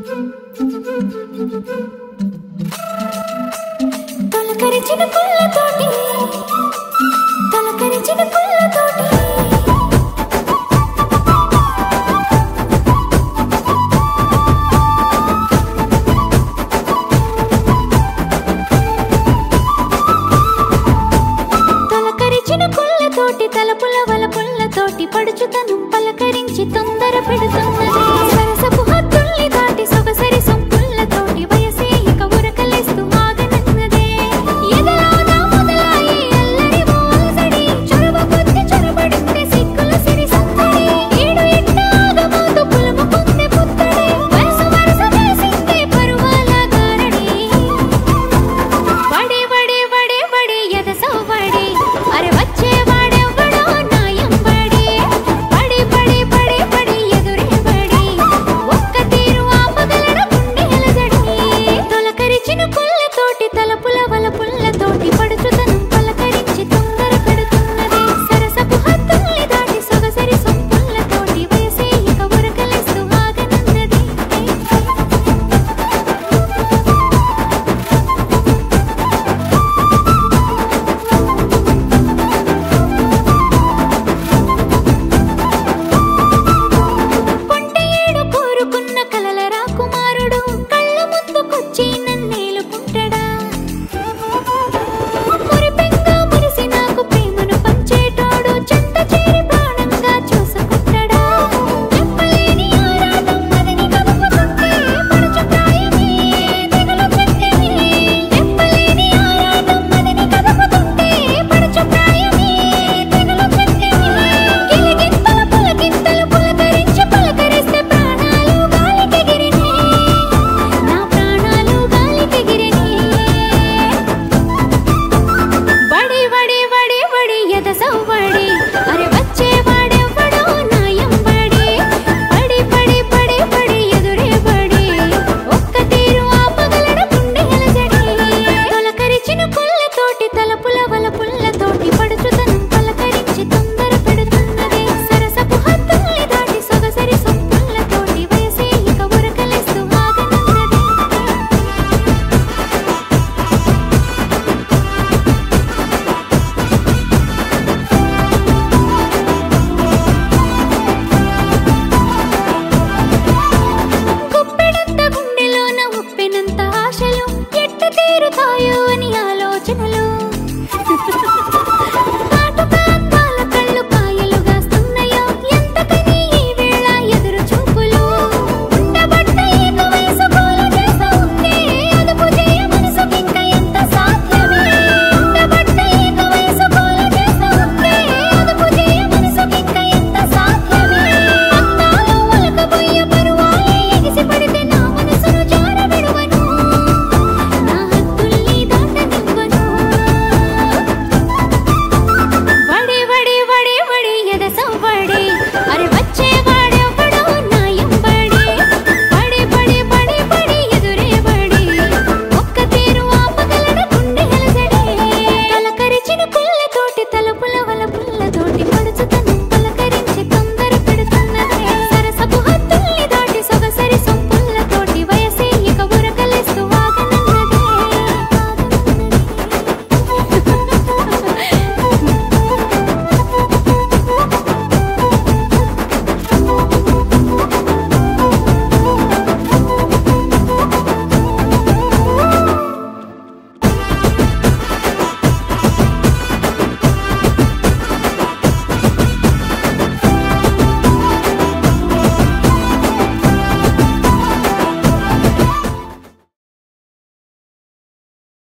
తొలకరిచిన పుల్లతోటి తొలకరిచిన పుల్లతోటి తొలకరిచిన పుల్లతోటి తలపుల వలపుల్లతోటి పడుచుతనం పలకరించి తొందర పెడుతున్నది సరసపు హద్దుల్ని దాటి సొగసరి సొంపుల్లతోటి వయసే ఇక ఉరకలేస్తూ ఆగనన్నదే ఎదలోన మొదలాయి అల్లరి మోసడి చొరవ కొద్ది చొరబడింది సిక్కుల సిరి సందడి ఏడు ఎట్ట ఆగమోతు పులము పొంది పుత్తడి వయసు వరస చేసింది పరువాల గారడి వడే వడే వడే వడే ఎద సౌవడి అరే వచ్చే వాడెవ్వడో నాయం బడి పడి పడి పడి పడి ఎదురే బడి ఒక్క తీరు ఆపగలడు గుండెల జడి తొలకరిచిన పుల్లతోటి తలపుల వలపుల్లతోటి